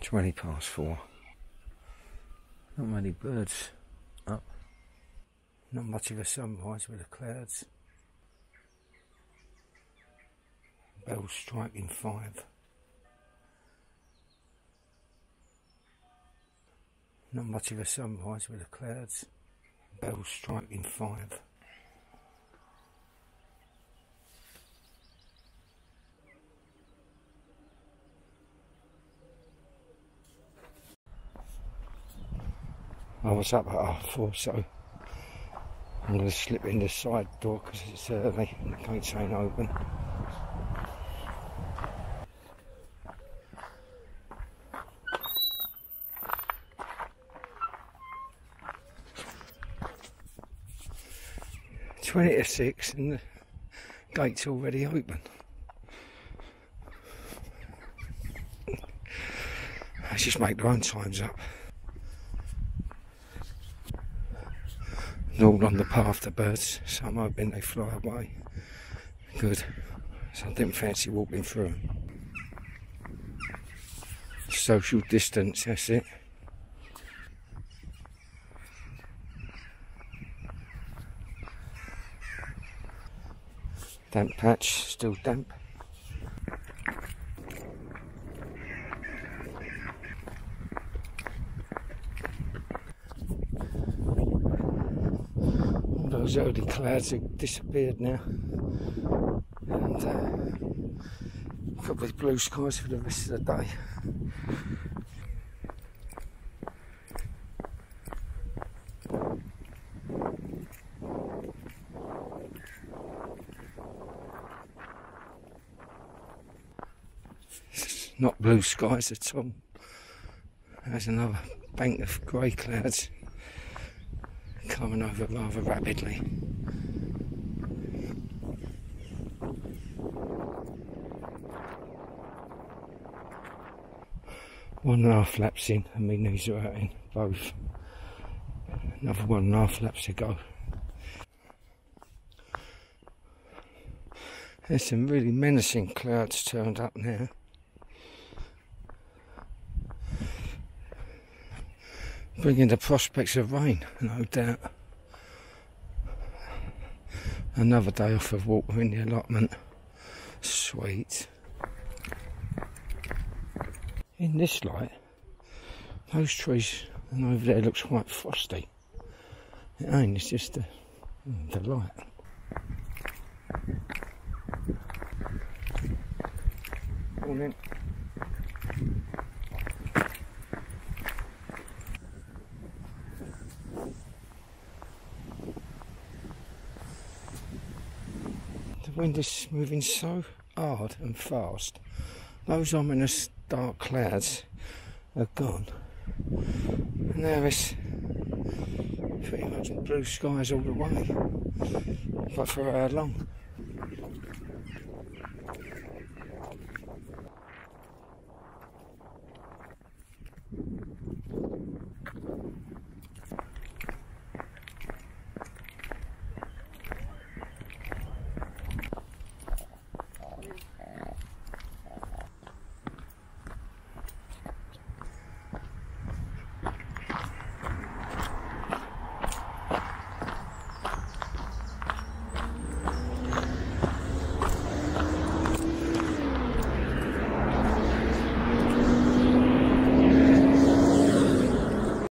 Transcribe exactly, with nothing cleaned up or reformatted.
twenty past four. Not many birds up. Not much of a sunrise with the clouds. Bells striking five. Not much of a sunrise with the clouds. Bells striking five. I was up at half four, so I'm going to slip in the side door because it's early and the gates ain't open. Twenty to six and the gate's already open. I just make their own times up. All on the path, the birds, so I'm hoping they fly away. Good, so I didn't fancy walking through them. Social distance, that's it. Damp patch, still damp. Those early clouds have disappeared now, and uh, could be blue skies for the rest of the day. It's not blue skies at all. There's another bank of grey clouds coming over rather rapidly. One and a half laps in and my knees are hurting, both. Another one and a half laps to go. There's some really menacing clouds turned up now. Bringing the prospects of rain, no doubt. Another day off of water in the allotment. Sweet. In this light, those trees and over there looks quite frosty. It ain't, it's just the, the light. Morning. The wind is moving so hard and fast. Those ominous dark clouds are gone. And now it's pretty much blue skies all the way. But for how long?